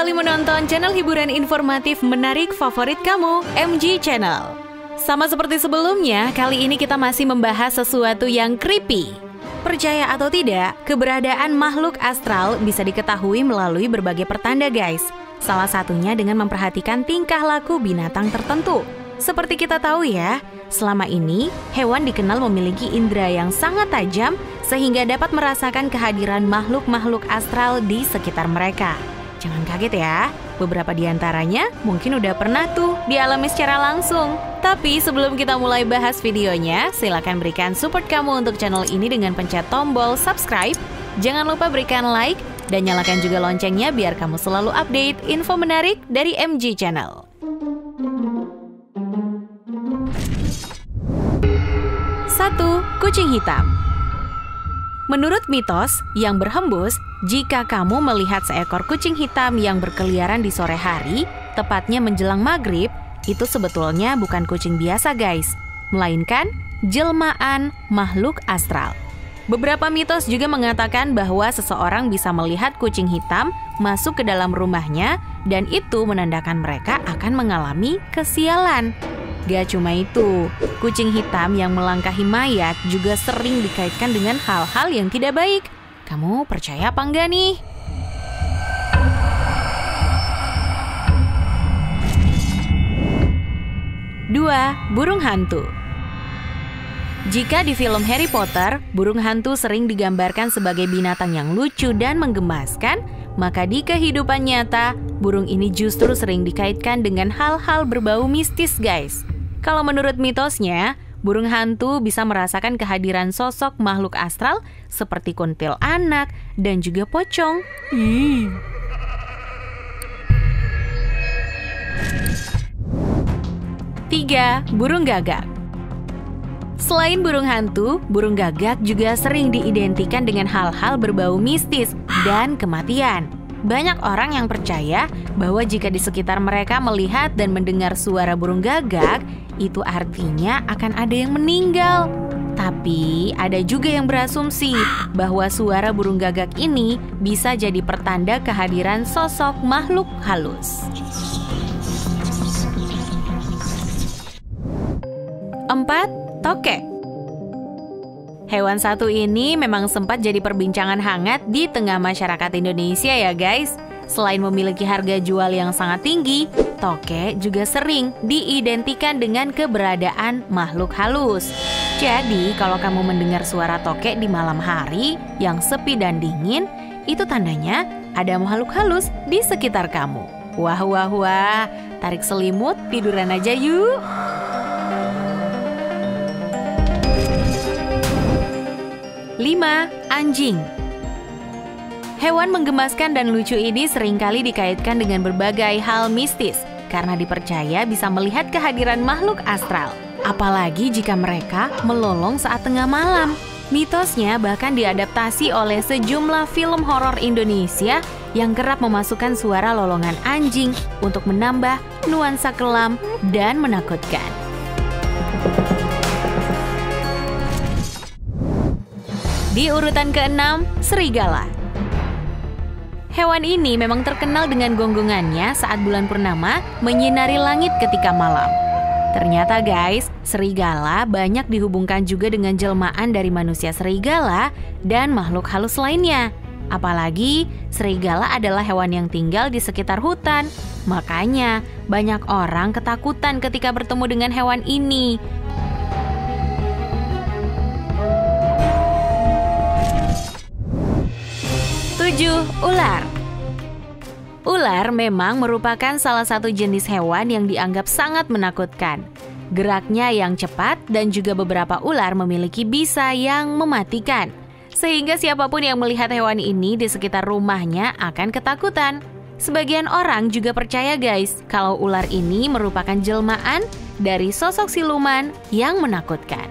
kembali menonton channel hiburan informatif menarik favorit kamu, MG Channel. Sama seperti sebelumnya, kali ini kita masih membahas sesuatu yang creepy. Percaya atau tidak, keberadaan makhluk astral bisa diketahui melalui berbagai pertanda guys. Salah satunya dengan memperhatikan tingkah laku binatang tertentu. Seperti kita tahu ya, selama ini hewan dikenal memiliki indera yang sangat tajam sehingga dapat merasakan kehadiran makhluk-makhluk astral di sekitar mereka. Jangan kaget ya, beberapa di antaranya mungkin udah pernah tuh dialami secara langsung. Tapi sebelum kita mulai bahas videonya, silakan berikan support kamu untuk channel ini dengan pencet tombol subscribe. Jangan lupa berikan like dan nyalakan juga loncengnya biar kamu selalu update info menarik dari MG Channel. 1. Kucing hitam. Menurut mitos yang berhembus, jika kamu melihat seekor kucing hitam yang berkeliaran di sore hari, tepatnya menjelang maghrib, itu sebetulnya bukan kucing biasa guys, melainkan jelmaan makhluk astral. Beberapa mitos juga mengatakan bahwa seseorang bisa melihat kucing hitam masuk ke dalam rumahnya dan itu menandakan mereka akan mengalami kesialan. Gak cuma itu, kucing hitam yang melangkahi mayat juga sering dikaitkan dengan hal-hal yang tidak baik. Kamu percaya apa enggak nih? 2. Burung hantu. Jika di film Harry Potter, burung hantu sering digambarkan sebagai binatang yang lucu dan menggemaskan, maka di kehidupan nyata, burung ini justru sering dikaitkan dengan hal-hal berbau mistis guys. Kalau menurut mitosnya, burung hantu bisa merasakan kehadiran sosok makhluk astral seperti kuntilanak dan juga pocong. 3. Burung gagak. Selain burung hantu, burung gagak juga sering diidentikan dengan hal-hal berbau mistis dan kematian. Banyak orang yang percaya bahwa jika di sekitar mereka melihat dan mendengar suara burung gagak, itu artinya akan ada yang meninggal. Tapi ada juga yang berasumsi bahwa suara burung gagak ini bisa jadi pertanda kehadiran sosok makhluk halus. 4. Tokek. Hewan satu ini memang sempat jadi perbincangan hangat di tengah masyarakat Indonesia ya guys. Selain memiliki harga jual yang sangat tinggi, tokek juga sering diidentikan dengan keberadaan makhluk halus. Jadi kalau kamu mendengar suara tokek di malam hari yang sepi dan dingin, itu tandanya ada makhluk halus di sekitar kamu. Wah wah wah, tarik selimut, tiduran aja yuk. 5. Anjing. Hewan menggemaskan dan lucu ini seringkali dikaitkan dengan berbagai hal mistis karena dipercaya bisa melihat kehadiran makhluk astral. Apalagi jika mereka melolong saat tengah malam. Mitosnya bahkan diadaptasi oleh sejumlah film horor Indonesia yang kerap memasukkan suara lolongan anjing untuk menambah nuansa kelam dan menakutkan. Di urutan ke-6, serigala. Hewan ini memang terkenal dengan gonggongannya saat bulan purnama menyinari langit ketika malam. Ternyata guys, serigala banyak dihubungkan juga dengan jelmaan dari manusia serigala dan makhluk halus lainnya. Apalagi serigala adalah hewan yang tinggal di sekitar hutan. Makanya banyak orang ketakutan ketika bertemu dengan hewan ini. 7. Ular. Ular memang merupakan salah satu jenis hewan yang dianggap sangat menakutkan. Geraknya yang cepat dan juga beberapa ular memiliki bisa yang mematikan. Sehingga siapapun yang melihat hewan ini di sekitar rumahnya akan ketakutan. Sebagian orang juga percaya guys, kalau ular ini merupakan jelmaan dari sosok siluman yang menakutkan.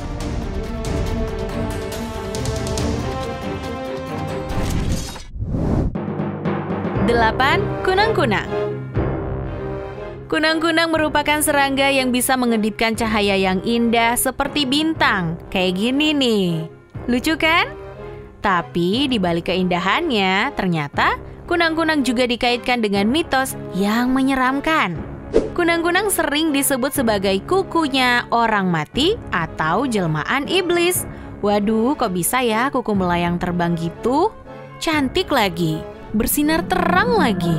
8. Kunang-kunang. Kunang-kunang merupakan serangga yang bisa mengedipkan cahaya yang indah seperti bintang. Kayak gini nih. Lucu kan? Tapi di balik keindahannya, ternyata Kunang-kunang juga dikaitkan dengan mitos yang menyeramkan. Kunang-kunang sering disebut sebagai kukunya orang mati atau jelmaan iblis. Waduh, kok bisa ya kuku melayang terbang gitu? Cantik lagi, bersinar terang lagi.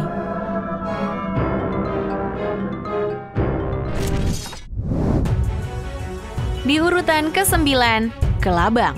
Di urutan ke-9, kelabang.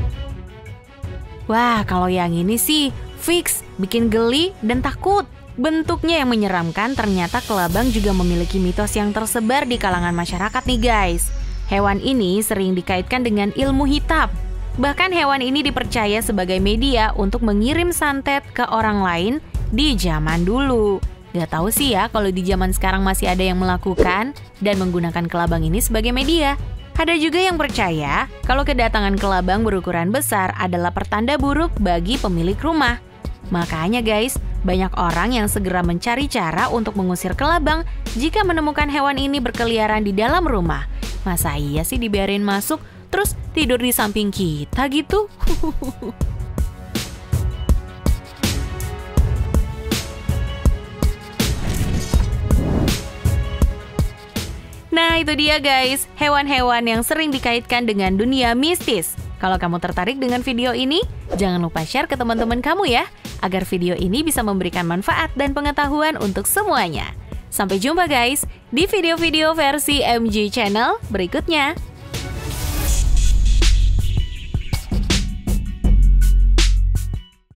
Wah, kalau yang ini sih fix bikin geli dan takut. Bentuknya yang menyeramkan, ternyata kelabang juga memiliki mitos yang tersebar di kalangan masyarakat nih guys. Hewan ini sering dikaitkan dengan ilmu hitam. Bahkan hewan ini dipercaya sebagai media untuk mengirim santet ke orang lain di zaman dulu. Gak tahu sih ya kalau di zaman sekarang masih ada yang melakukan dan menggunakan kelabang ini sebagai media. Ada juga yang percaya kalau kedatangan kelabang berukuran besar adalah pertanda buruk bagi pemilik rumah. Makanya guys, banyak orang yang segera mencari cara untuk mengusir kelabang jika menemukan hewan ini berkeliaran di dalam rumah. Masa iya sih dibiarin masuk terus tidur di samping kita gitu? Nah itu dia guys, hewan-hewan yang sering dikaitkan dengan dunia mistis. Kalau kamu tertarik dengan video ini, jangan lupa share ke teman-teman kamu ya, agar video ini bisa memberikan manfaat dan pengetahuan untuk semuanya. Sampai jumpa guys, di video-video versi MG Channel berikutnya.